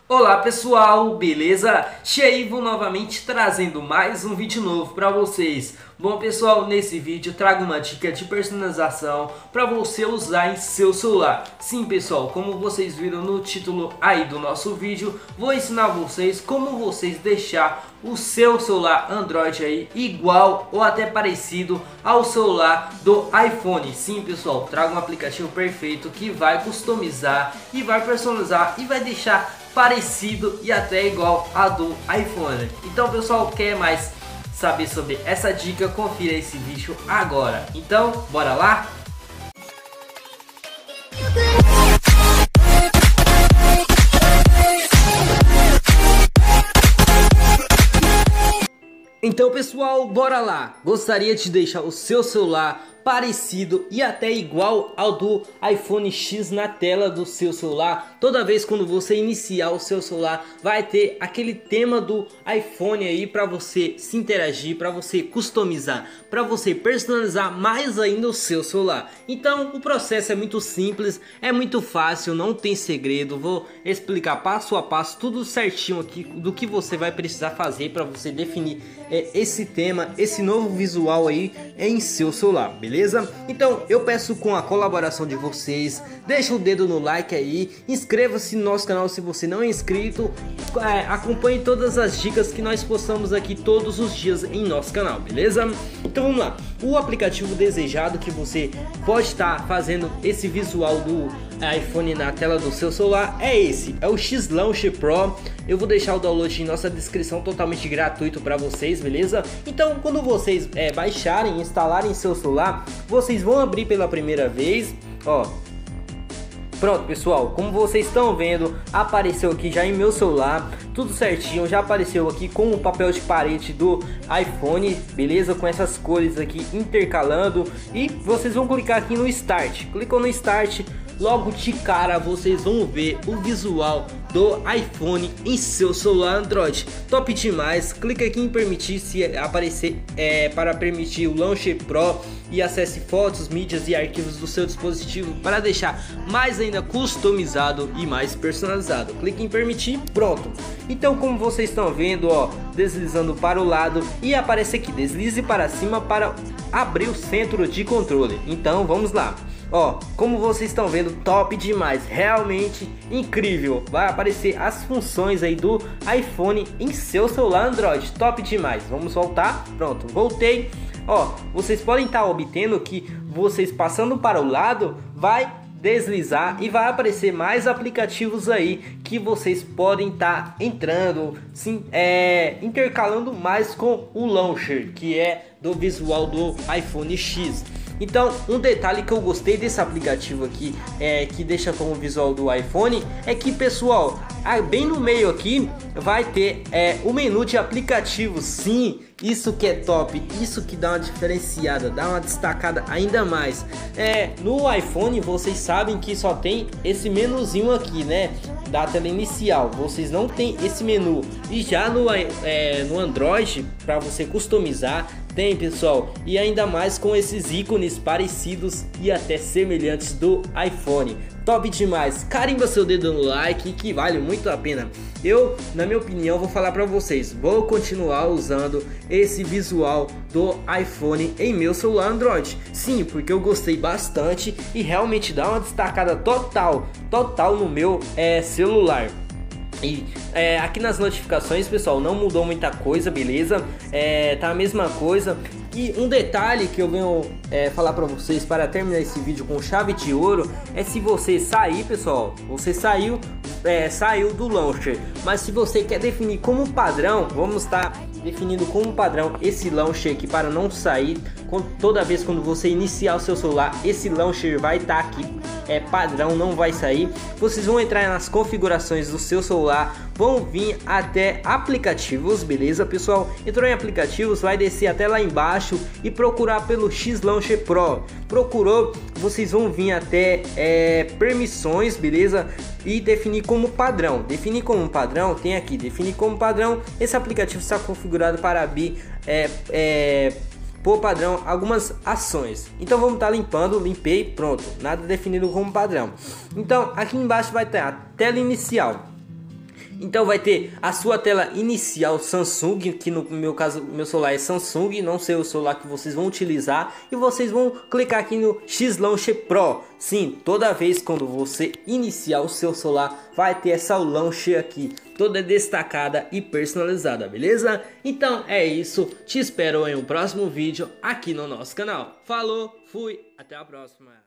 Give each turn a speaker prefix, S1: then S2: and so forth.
S1: Olá pessoal, beleza? Cheivo novamente trazendo mais um vídeo novo para vocês. Bom pessoal, nesse vídeo eu trago uma dica de personalização para você usar em seu celular. Sim pessoal, como vocês viram no título aí do nosso vídeo, vou ensinar vocês como vocês deixar o seu celular Android aí igual ou até parecido ao celular do iPhone. Sim pessoal, trago um aplicativo perfeito que vai customizar e vai personalizar e vai deixar parecido e até igual a do iPhone. Então pessoal, quer mais saber sobre essa dica? Confira esse vídeo agora. Então bora lá? Então pessoal, bora lá! Gostaria de deixar o seu celular parecido e até igual ao do iPhone X na tela do seu celular. Toda vez quando você iniciar o seu celular, vai ter aquele tema do iPhone aí para você se interagir, para você customizar, para você personalizar mais ainda o seu celular. Então o processo é muito simples, é muito fácil, não tem segredo. Vou explicar passo a passo tudo certinho aqui do que você vai precisar fazer para você definir esse tema, esse novo visual aí em seu celular, beleza? Então eu peço com a colaboração de vocês, deixa o dedo no like aí, inscreva-se no nosso canal se você não é inscrito, acompanhe todas as dicas que nós postamos aqui todos os dias em nosso canal, beleza? Então vamos lá, o aplicativo desejado que você pode estar fazendo esse visual do iPhone na tela do seu celular é esse, é o X-Launcher Pro. Eu vou deixar o download em nossa descrição totalmente gratuito para vocês, beleza? Então quando vocês baixarem, instalarem seu celular, vocês vão abrir pela primeira vez, ó. Pronto pessoal, como vocês estão vendo, apareceu aqui já em meu celular, tudo certinho, já apareceu aqui com o papel de parede do iPhone, beleza? Com essas cores aqui intercalando, e vocês vão clicar aqui no Start. Clicou no Start, logo de cara vocês vão ver o visual do iPhone em seu celular Android. Top demais. Clica aqui em permitir se aparecer para permitir o Launcher Pro e acesse fotos, mídias e arquivos do seu dispositivo para deixar mais ainda customizado e mais personalizado. Clique em permitir, pronto. Então como vocês estão vendo, ó, deslizando para o lado e aparece aqui, deslize para cima para abrir o centro de controle. Então vamos lá. Ó, como vocês estão vendo, top demais, realmente incrível. Vai aparecer as funções aí do iPhone em seu celular Android, top demais. Vamos voltar, pronto, voltei. Ó, vocês podem estar obtendo que vocês passando para o lado vai deslizar e vai aparecer mais aplicativos aí que vocês podem estar entrando, sim, intercalando mais com o launcher, que é do visual do iPhone X. Então, um detalhe que eu gostei desse aplicativo aqui, que deixa como visual do iPhone, é que pessoal, bem no meio aqui vai ter o menu de aplicativos. Sim, isso que é top, isso que dá uma diferenciada, dá uma destacada ainda mais. No iPhone vocês sabem que só tem esse menuzinho aqui, né, da tela inicial, vocês não tem esse menu. E já no Android, para você customizar, tem pessoal, e ainda mais com esses ícones parecidos e até semelhantes do iPhone. Top demais, carimba seu dedo no like que vale muito a pena. Eu, na minha opinião, vou falar para vocês, vou continuar usando esse visual do iPhone em meu celular Android. Sim, porque eu gostei bastante e realmente dá uma destacada total no meu celular. E aqui nas notificações, pessoal, não mudou muita coisa, beleza? Tá a mesma coisa. E um detalhe que eu venho falar para vocês para terminar esse vídeo com chave de ouro é se você sair, pessoal, você saiu do launcher, mas se você quer definir como padrão, vamos estar definindo como padrão esse launcher aqui para não sair. Toda vez quando você iniciar o seu celular, esse launcher vai estar aqui, padrão, não vai sair. Vocês vão entrar nas configurações do seu celular, vão vir até aplicativos, beleza pessoal? Entrou em aplicativos, vai descer até lá embaixo e procurar pelo X-Launcher Pro. Procurou, vocês vão vir até permissões, beleza? E definir como padrão. Definir como padrão, tem aqui, definir como padrão. Esse aplicativo está configurado para abrir por padrão algumas ações. Então vamos estar limpando, limpei, pronto, nada definido como padrão. Então aqui embaixo vai ter a tela inicial. Então vai ter a sua tela inicial Samsung, que no meu caso, meu celular é Samsung, não sei o celular que vocês vão utilizar, e vocês vão clicar aqui no X-Launcher Pro. Sim, toda vez quando você iniciar o seu celular, vai ter essa launcher aqui, toda destacada e personalizada, beleza? Então é isso, te espero em um próximo vídeo aqui no nosso canal. Falou, fui, até a próxima.